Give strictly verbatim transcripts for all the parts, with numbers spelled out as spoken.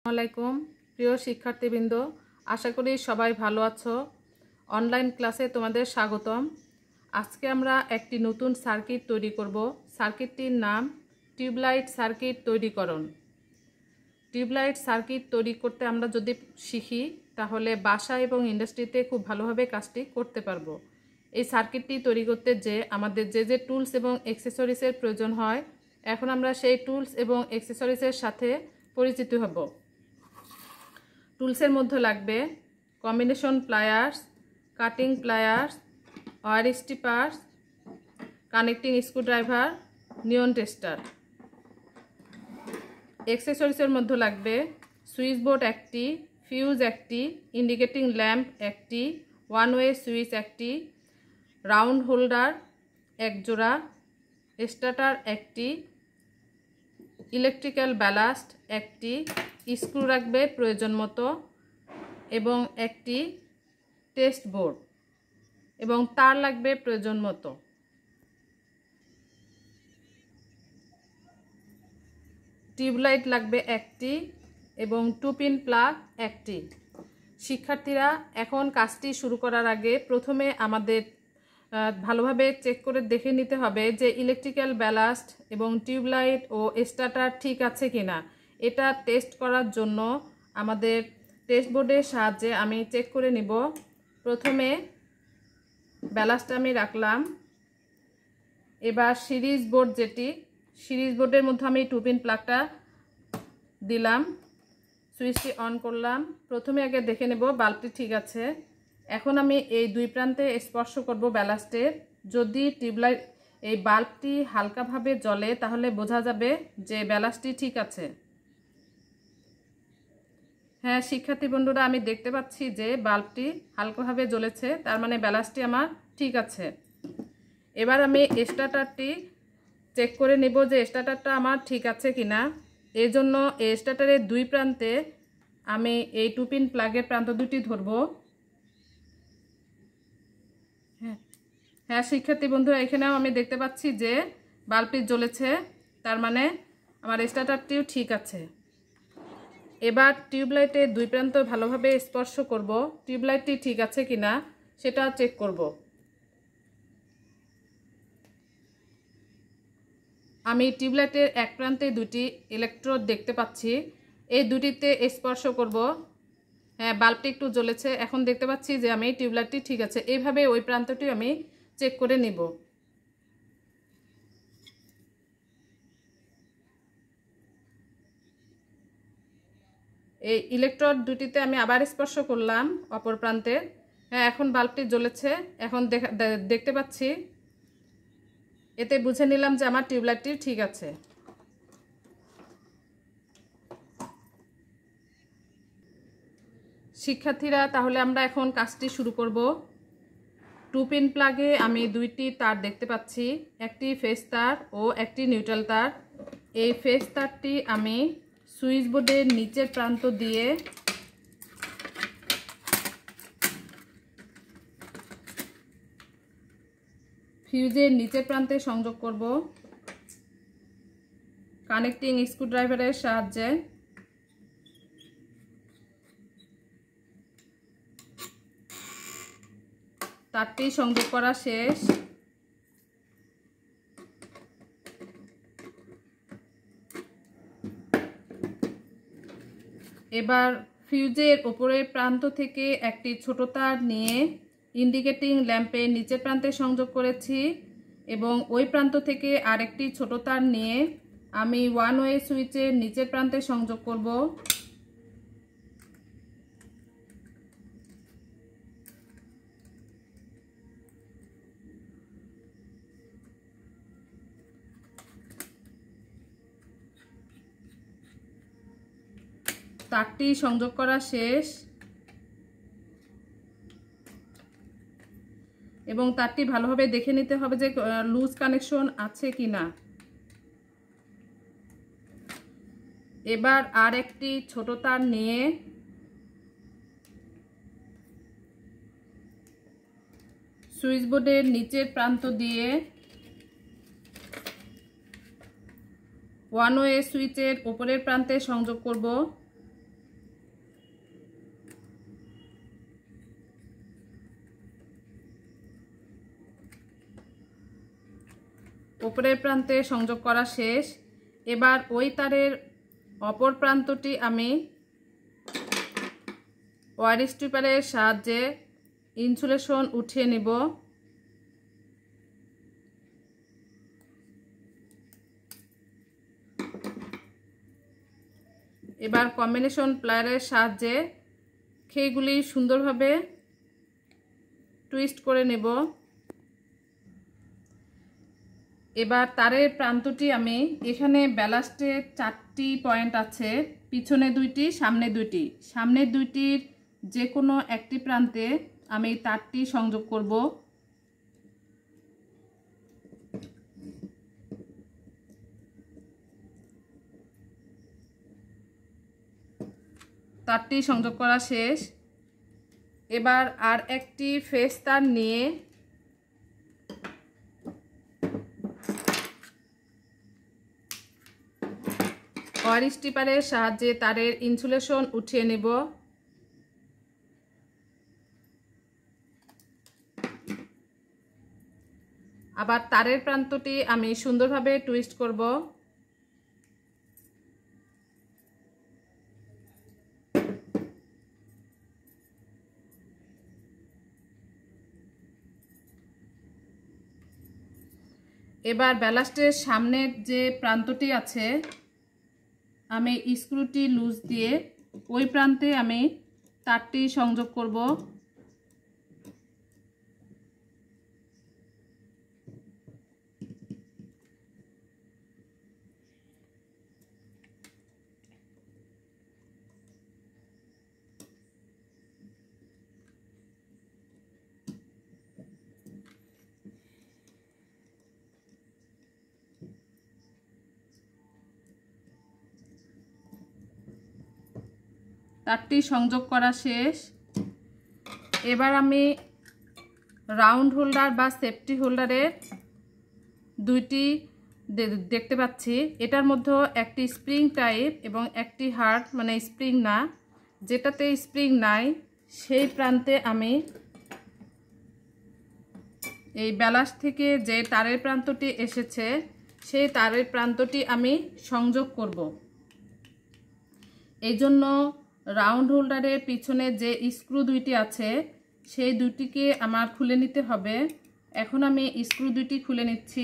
আসসালামাইকুম প্রিয় শিক্ষার্থীবৃন্দ, আশা করি সবাই ভালো আছো। অনলাইন ক্লাসে তোমাদের স্বাগতম। আজকে আমরা একটি নতুন সার্কিট তৈরি করব। সার্কিটটির নাম টিউবলাইট সার্কিট তৈরিকরণ। টিউবলাইট সার্কিট তৈরি করতে আমরা যদি শিখি তাহলে বাসা এবং ইন্ডাস্ট্রিতে খুব ভালোভাবে কাজটি করতে পারবো। এই সার্কিটটি তৈরি করতে যে আমাদের যে যে টুলস এবং অ্যাক্সেসরিজের প্রয়োজন হয়, এখন আমরা সেই টুলস এবং অ্যাক্সেসরিজের সাথে পরিচিত হব। টুলসের মধ্যে লাগবে combination pliers, cutting pliers, wire strippers, connecting screwdriver, neon tester. অ্যাক্সেসরিজের মধ্যে লাগবে সুইচ বোর্ড একটি, ফিউজ একটি, ইন্ডিকেটিং ল্যাম্প একটি, ওয়ান ওয়ে সুইচ একটি, রাউন্ড হোল্ডার এক জোড়া, স্টার্টার একটি, ইলেকট্রিক্যাল ব্যালাস্ট একটি, স্ক্রু রাখবে প্রয়োজন মতো এবং একটি টেস্ট বোর্ড এবং তার লাগবে প্রয়োজন মতো। টিউবলাইট লাগবে একটি এবং টু পিন প্লাগ একটি। শিক্ষার্থীরা, এখন কাজটি শুরু করার আগে প্রথমে আমাদের ভালোভাবে চেক করে দেখে নিতে হবে যে ইলেকট্রিক্যাল ব্যালাস্ট এবং টিউবলাইট ও স্টার্টার ঠিক আছে কিনা। এটা টেস্ট করার জন্য আমাদের টেস্ট বোর্ডের সাহায্যে আমি চেক করে নিব। প্রথমে ব্যালাস্ট আমি রাখলাম। এবার সিরিজ বোর্ড, যেটি সিরিজ বোর্ডের মধ্যে আমি টু পিন প্লাগটা দিলাম, সুইচটি অন করলাম। প্রথমে আগে দেখে নেব বাল্বটি ঠিক আছে। এখন আমি এই দুই প্রান্তে স্পর্শ করব ব্যালাস্টের। যদি টিউবলাইট এই বাল্বটি হালকাভাবে জ্বলে তাহলে বোঝা যাবে যে ব্যালাস্টটি ঠিক আছে। হ্যাঁ শিক্ষার্থী বন্ধুরা, আমি দেখতে পাচ্ছি যে বাল্বটি হালকাভাবে জ্বলেছে, তার মানে ব্যালাস্টটি আমার ঠিক আছে। এবার আমি স্টার্টারটি চেক করে নেব যে স্টার্টারটা আমার ঠিক আছে কিনা। এই জন্য এই স্টার্টারের দুই প্রান্তে আমি এই টু পিন প্লাগের প্রান্ত দুটি ধরব। হ্যাঁ হ্যাঁ শিক্ষার্থী বন্ধুরা, এখানেও আমি দেখতে পাচ্ছি যে বাল্বটি জ্বলেছে, তার মানে আমার স্টার্টারটিও ঠিক আছে। এবার টিউবলাইটের দুই প্রান্ত ভালোভাবে স্পর্শ করব, টিউবলাইটটি ঠিক আছে কিনা সেটা চেক করব। আমি টিউবলাইটের এক প্রান্তে দুটি ইলেকট্রোড দেখতে পাচ্ছি, এই দুটিতে স্পর্শ করব। হ্যাঁ বাল্বটি একটু জ্বলেছে, এখন দেখতে পাচ্ছি যে আমি টিউবলাইটটি ঠিক আছে। এইভাবে ওই প্রান্তটি আমি চেক করে নিব। এই ইলেকট্রোড দুটিতে আমি আবার স্পর্শ করলাম অপর প্রান্তে। হ্যাঁ এখন বাল্বটি জ্বলেছে, এখন দেখতে পাচ্ছি, এতে বুঝে নিলাম যে আমার টিউবলাইটটি ঠিক আছে। শিক্ষার্থীরা, তাহলে আমরা এখন কাজটি শুরু করব। টু পিন প্লাগে আমি দুইটি তার দেখতে পাচ্ছি, একটি ফেজ তার ও একটি নিউট্রাল তার। এই ফেজ তারটি আমি সুইচ বোর্ডের নিচের প্রান্ত দিয়ে ফিউজের নিচের প্রান্তে সংযোগ করব কানেক্টিং স্ক্রুড্রাইভারের সাহায্যে। তারটি সংযোগ করা শেষ। এবার ফিউজের উপরের প্রান্ত থেকে একটি ছোট তার নিয়ে ইন্ডিকেটিং ল্যাম্পের নিচের প্রান্তে সংযোগ করেছি এবং ওই প্রান্ত থেকে আরেকটি ছোট তার নিয়ে আমি ওয়ান ওয়ে সুইচের নিচের প্রান্তে সংযোগ করব। তারটি সংযোগ করা শেষ এবং তারটি ভালোভাবে দেখে নিতে হবে যে লুজ কানেকশন আছে কিনা। এবার আর একটি ছোট তার নিয়ে সুইচ বোর্ডের নিচের প্রান্ত দিয়ে ওয়ান ওয়ে সুইচের উপরের প্রান্তে সংযোগ করব। উপরের প্রান্তে সংযোগ করা শেষ। এবার ওই তারের অপর প্রান্তটি আমি ওয়্যার স্ট্রিপারের সাহায্যে ইনসুলেশন উঠিয়ে নিব। এবার কম্বিনেশন প্লায়ারের সাহায্যে খেইগুলি সুন্দরভাবে টুইস্ট করে নেব। এবার তারের প্রান্তটি আমি এখানে ব্যালাস্টের চারটি পয়েন্ট আছে, পিছনে দুইটি, সামনে দুইটি। সামনের দুইটির যে কোনো একটি প্রান্তে আমি তারটি সংযোগ করব। তারটি সংযোগ করা শেষ। এবার আর একটি ফেস তার নিয়ে ওয়্যার স্ট্রিপারের সাহায্যে তারের ইনসুলেশন উঠিয়ে নেব। আবার তারের প্রান্তটি আমি সুন্দরভাবে টুইস্ট করব। এবার ব্যালাস্টের সামনের যে প্রান্তটি আছে আমি স্ক্রুটি লুজ দিয়ে ওই প্রান্তে আমি তারটি সংযোগ করব। তারটি সংযোগ করা শেষ। এবার আমি রাউন্ড হোল্ডার বা সেফটি হোল্ডারের দুইটি দেখতে পাচ্ছি, এটার মধ্যে একটি স্প্রিং টাইপ এবং একটি হার্ড মানে স্প্রিং না, যেটাতে স্প্রিং নাই সেই প্রান্তে আমি এই ব্যালাস্ট থেকে যে তারের প্রান্তটি এসেছে সেই তারের প্রান্তটি আমি সংযোগ করব। এই জন্য রাউন্ড হোল্ডারের পিছনে যে স্ক্রু দুইটি আছে সেই দুটিকে আমার খুলে নিতে হবে। এখন আমি স্ক্রু দুইটি খুলে নিচ্ছি।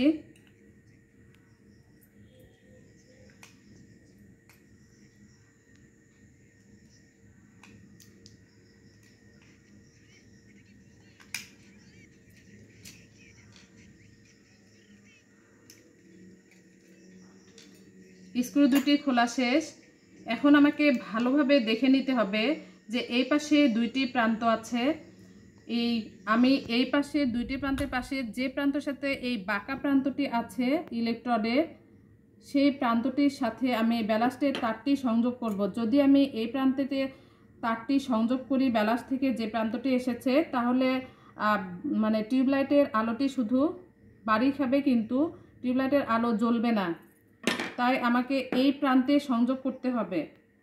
স্ক্রু দুটি খোলা শেষ। এখন আমাকে ভালোভাবে দেখে নিতে হবে যে এই পাশে দুইটি প্রান্ত আছে, এই আমি এই পাশে দুইটি প্রান্তের পাশে যে প্রান্তের সাথে এই বাঁকা প্রান্তটি আছে ইলেকট্রোডের সেই প্রান্তটির সাথে আমি ব্যালাস্টের তারটি সংযোগ করব। যদি আমি এই প্রান্ততে তারটি সংযোগ করি ব্যালাস্ট থেকে যে প্রান্তটি এসেছে তাহলে মানে টিউবলাইটের আলোটি শুধু বাড়ি খাবে কিন্তু টিউবলাইটের আলো জ্বলবে না, তাই আমাকে এই প্রান্তে সংযোগ করতে হবে।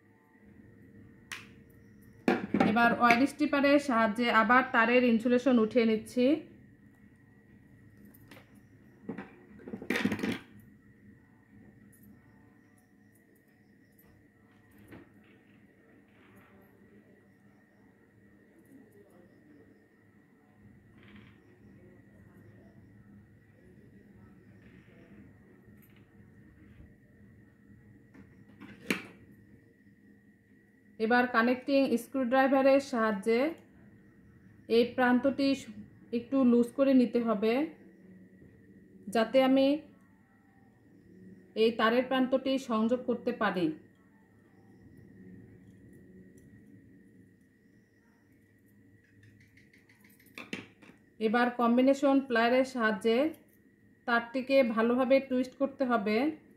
এবার ওয়্যার স্ট্রিপারের সাহায্যে আবার তারের ইনসুলেশন উঠিয়ে নিচ্ছি। এবার কানেক্টিং স্ক্রুড্রাইভারের সাহায্যে এই প্রান্তটি একটু লুজ করে নিতে হবে যাতে আমি এই তারের প্রান্তটি সংযোগ করতে পারি। এবার কম্বিনেশন প্লায়ারের সাহায্যে তারটিকে ভালোভাবে টুইস্ট করতে হবে।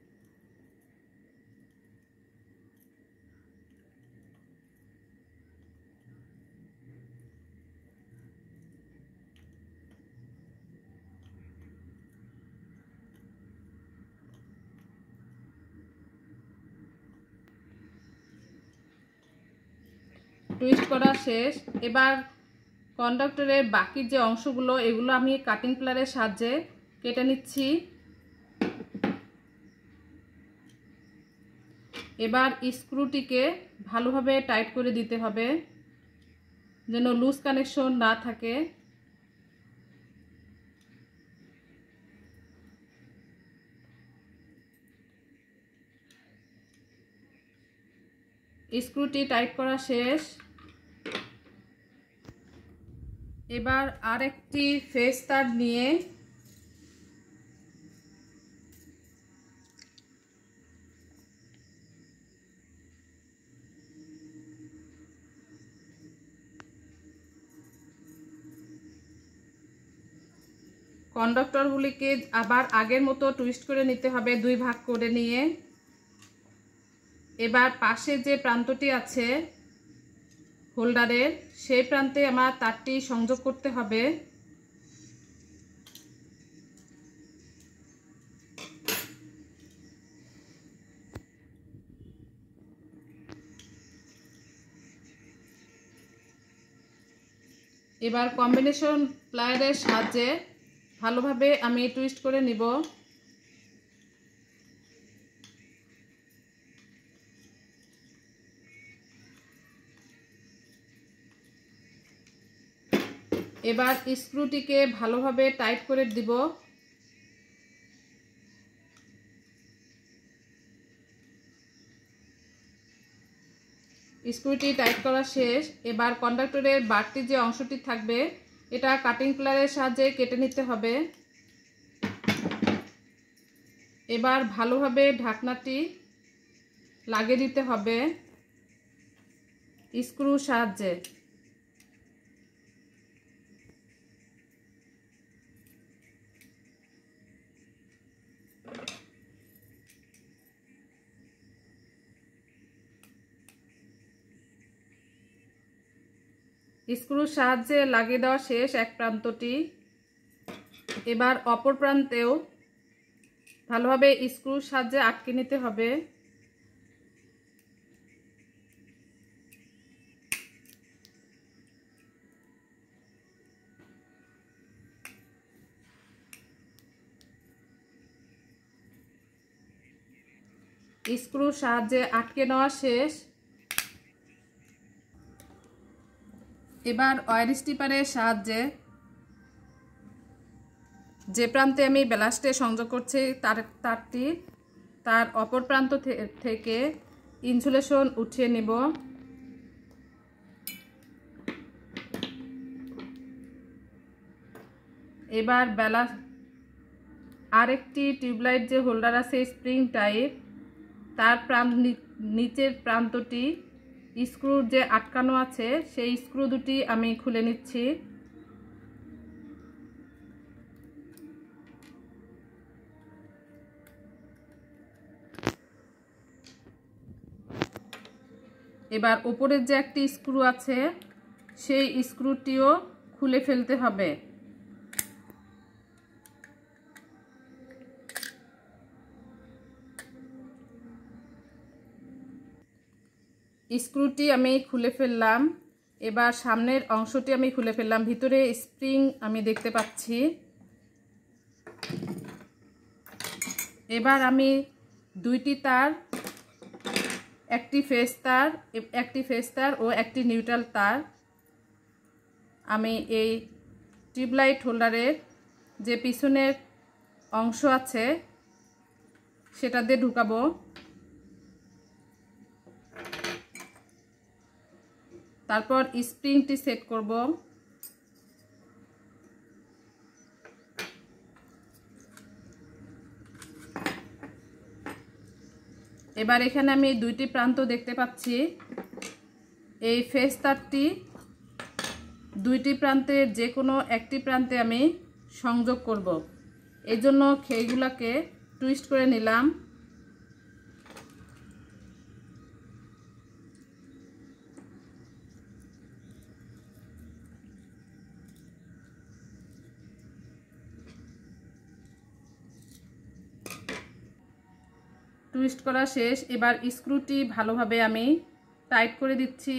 টুইস্ট করা শেষ। এবার কন্ডাক্টরের বাকি যে অংশগুলো এগুলো আমি কাটিং প্লারের সাহায্যে কেটে নিচ্ছি। এবার স্ক্রুটিকে ভালোভাবে টাইট করে দিতে হবে যেন লুজ কানেকশন না থাকে। স্ক্রুটি টাইট করা শেষ। এবার আরেকটি ফেস তার নিয়ে কন্ডাক্টরগুলিকে আবার আগের মতো টুইস্ট করে নিতে হবে, দুই ভাগ করে নিয়ে। এবার পাশে যে প্রান্তটি আছে হোল্ডারের, সেই প্রান্তে আমার তারটি সংযোগ করতে হবে। এবার কম্বিনেশন প্লায়ারের সাহায্যে ভালোভাবে আমি টুইস্ট করে নিব। এবার স্ক্রুটিকে ভালোভাবে টাইট করে দিব। স্ক্রুটি টাইট করা শেষ। এবার কন্ডাক্টরের বাড়তি যে অংশটি থাকবে এটা কাটিং প্লায়ারের সাহায্যে কেটে নিতে হবে। এবার ভালোভাবে ঢাকনাটি লাগিয়ে দিতে হবে স্ক্রুর সাহায্যে। স্ক্রুর সাহায্যে লাগিয়ে দেওয়া শেষ এক প্রান্তটি। এবার অপর প্রান্তেও ভালোভাবে স্ক্রুর সাহায্যে আটকে নিতে হবে। স্ক্রুর সাহায্যে আটকে নেওয়া শেষ। এবার ওয়্যার স্টিপারের সাহায্যে যে প্রান্তে আমি ব্যালাস্টে সংযোগ করছি তার তারটি তার অপর প্রান্ত থেকে ইনসুলেশন উঠিয়ে নিব। এবার ব্যালাস্ট আরেকটি টিউবলাইট যে হোল্ডার আছে স্প্রিং টাইপ, তার প্রান্ত নিচের প্রান্তটি স্ক্রু যে আটকানো আছে সেই স্ক্রু দুটি আমি খুলে নিচ্ছি। এবার উপরের যে একটি স্ক্রু আছে সেই স্ক্রুটিও খুলে ফেলতে হবে। স্ক্রুটি আমি খুলে ফেললাম। এবার সামনের অংশটি আমি খুলে ফেললাম। ভিতরে স্প্রিং আমি দেখতে পাচ্ছি। এবার আমি দুইটি তার, একটি ফেস তার একটি ফেস তার ও একটি নিউট্রাল তার আমি এই টিউবলাইট হোল্ডারের যে পিছনের অংশ আছে সেটা দিয়ে ঢুকাবো। তারপর স্প্রিংটি সেট করব। এবার এখানে আমি দুইটি প্রান্ত দেখতে পাচ্ছি। এই ফেস তারটি দুইটি প্রান্তের যে কোনো একটি প্রান্তে আমি সংযোগ করব। এই জন্য সেইগুলোকে টুইস্ট করে নিলাম। টুইস্ট করা শেষ। এবার স্ক্রুটি ভালোভাবে আমি টাইট করে দিচ্ছি।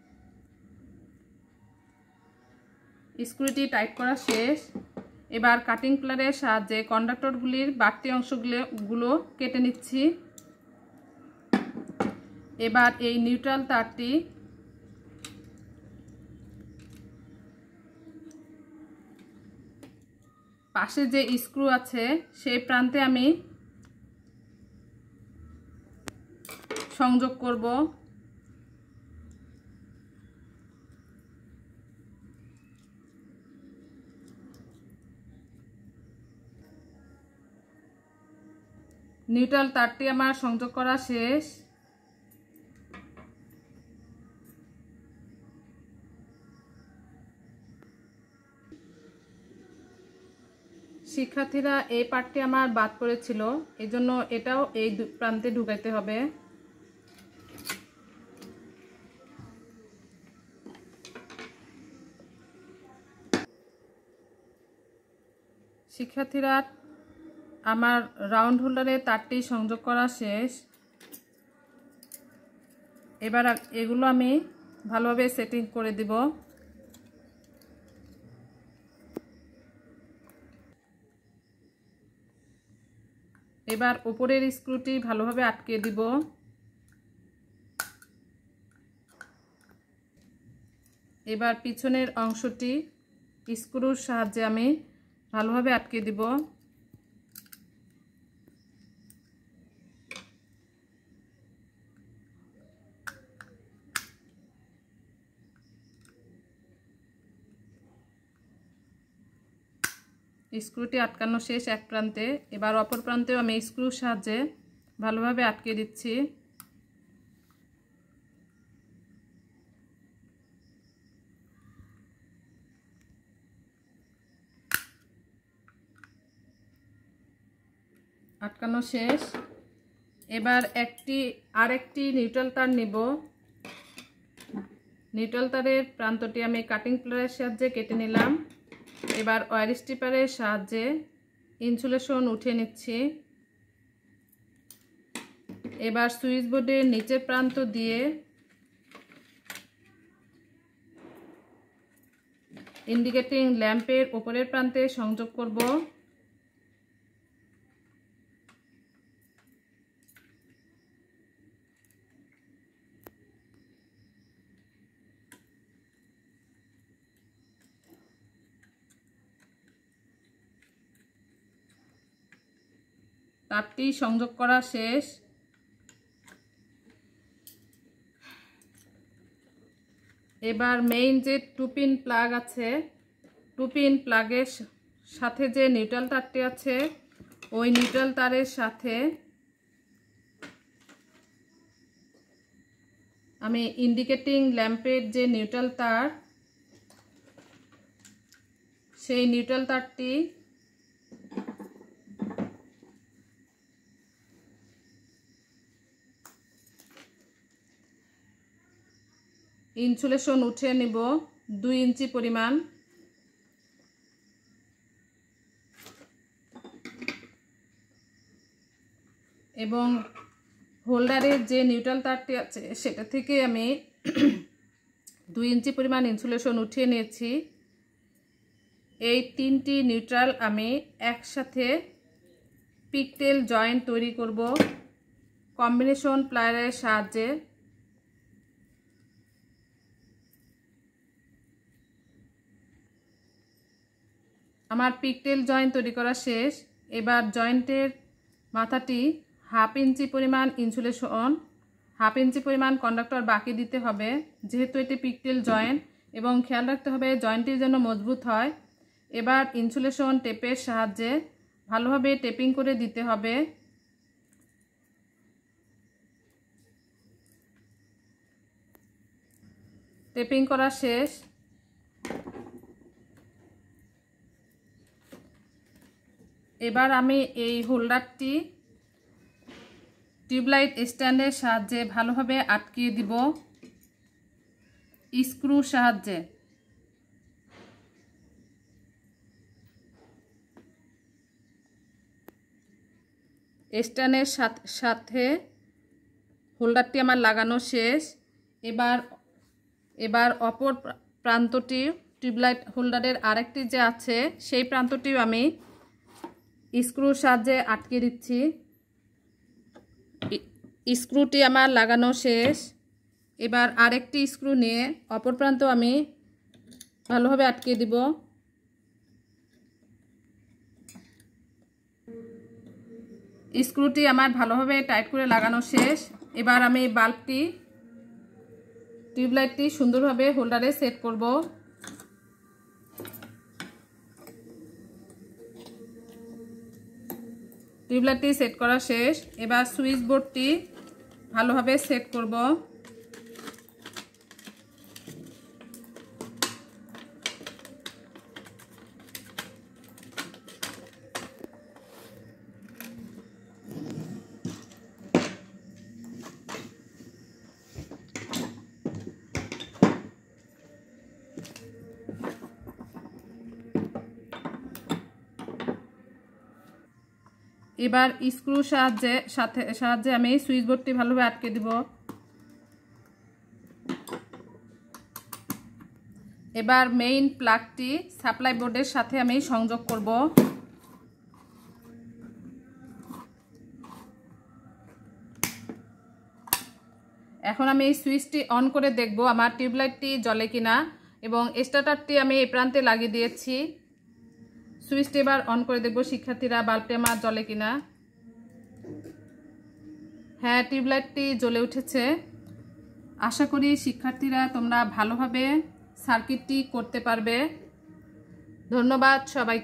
স্ক্রুটি টাইট করা শেষ। এবার কাটিং প্লারের সাহায্যে কন্ডাক্টরগুলির বাড়তি অংশগুলো গুলো কেটে নিচ্ছি। এবার এই নিউট্রাল তারটি পাশে যে স্ক্রু আছে সেই প্রান্তে আমি সংযোগ করব। নিউট্রাল তারটি আমার সংযোগ করা শেষ। শিক্ষার্থীরা এই পার্টটি আমার বাদ পড়েছিল, এজন্য এটাও এই প্রান্তে ঢুকাইতে হবে। শিক্ষার্থীরা আমার রাউন্ড হোল্ডারে তারটি সংযোগ করা শেষ। এবার এগুলো আমি ভালোভাবে সেটিং করে দিব। এবার উপরের স্ক্রুটি ভালোভাবে আটকে দিব। এবার পিছনের অংশটি স্ক্রুর সাহায্যে আমি ভালোভাবে আটকে দিব। স্ক্রুটি আটকানো শেষ এক প্রান্তে, এবার অপর প্রান্তেও আমি স্ক্রুর সাহায্যে ভালোভাবে আটকে দিচ্ছি। আটকানো শেষ। এবার একটি আরেকটি নিউট্রাল তার নিব। নিউট্রাল তারের প্রান্তটি আমি কাটিং প্লেয়ারের সাহায্যে কেটে নিলাম। এবার ওয়্যার স্ট্রিপারের সাহায্যে ইনসুলেশন উঠিয়ে নিচ্ছি। এবার সুইচ বোর্ডের নিচের প্রান্ত দিয়ে ইন্ডিকেটিং ল্যাম্পের উপরের প্রান্তে সংযোগ করব। তারটি সংযোগ করা শেষ। এবার মেইন যে টু পিন প্লাগ আছে, টু পিন প্লাগের সাথে যে নিউট্রাল তারটি আছে ওই নিউট্রাল তারের সাথে আমি ইন্ডিকেটিং ল্যাম্পের যে নিউট্রাল তার সেই নিউট্রাল তারটি ইনসুলেশন উঠিয়ে নিব দুই ইঞ্চি পরিমাণ। এবং হোল্ডারের যে নিউট্রাল তারটি আছে সেটা থেকে আমি দুই ইঞ্চি পরিমাণ ইনসুলেশন উঠিয়ে নিয়েছি। এই তিনটি নিউট্রাল আমি একসাথে পিকটেল জয়েন্ট তৈরি করব কম্বিনেশন প্লায়ারের সাহায্যে। আমার পিকটেল জয়েন্ট তৈরি করা শেষ। এবার জয়েন্টের মাথাটি হাফ ইঞ্চি পরিমাণ ইনসুলেশন, হাফ ইঞ্চি পরিমাণ কন্ডাক্টর বাকি দিতে হবে, যেহেতু এটি পিকটেল জয়েন্ট, এবং খেয়াল রাখতে হবে জয়েন্টটি যেন মজবুত হয়। এবার ইনসুলেশন টেপের সাহায্যে ভালোভাবে টেপিং করে দিতে হবে। টেপিং করা শেষ। এবার আমি এই হোল্ডারটি টিউবলাইট স্ট্যান্ডের সাহায্যে ভালোভাবে আটকিয়ে দিব স্ক্রুর সাহায্যে। স্ট্যান্ডের সাথে হোল্ডারটি আমার লাগানো শেষ। এবার এবার অপর প্রান্তটি টিউবলাইট হোল্ডারের আরেকটি যে আছে সেই প্রান্তটিও আমি স্ক্রুর সাহায্যে আটকে দিচ্ছি। স্ক্রুটি আমার লাগানো শেষ। এবার আরেকটি স্ক্রু নিয়ে অপর প্রান্ত আমি ভালোভাবে আটকে দিব। স্ক্রুটি আমার ভালোভাবে টাইট করে লাগানো শেষ। এবার আমি বাল্বটি টিউবলাইটটি সুন্দরভাবে হোল্ডারে সেট করব। টিউবলাইটটি সেট করা শেষ। এবার সুইচ বোর্ডটি ভালোভাবে সেট করব। এবার স্ক্রু সাহায্যে সাথে সাহায্যে আমি সুইচ বোর্ডটি ভালোভাবে আটকে দিব। এবার মেইন প্লাগটি সাপ্লাই বোর্ডের সাথে আমি সংযোগ করব। এখন আমি এই সুইচটি অন করে দেখব আমার টিউবলাইটটি জ্বলে কিনা, এবং স্টার্টারটি আমি এই প্রান্তে লাগিয়ে দিয়েছি। সুইচটি এবার অন করে দেখব শিক্ষার্থীরা বাল্বটি আমার জ্বলে কিনা। হ্যাঁ, টিউবলাইটটি জ্বলে উঠেছে। আশা করি শিক্ষার্থীরা তোমরা ভালোভাবে সার্কিটটি করতে পারবে। ধন্যবাদ সবাই।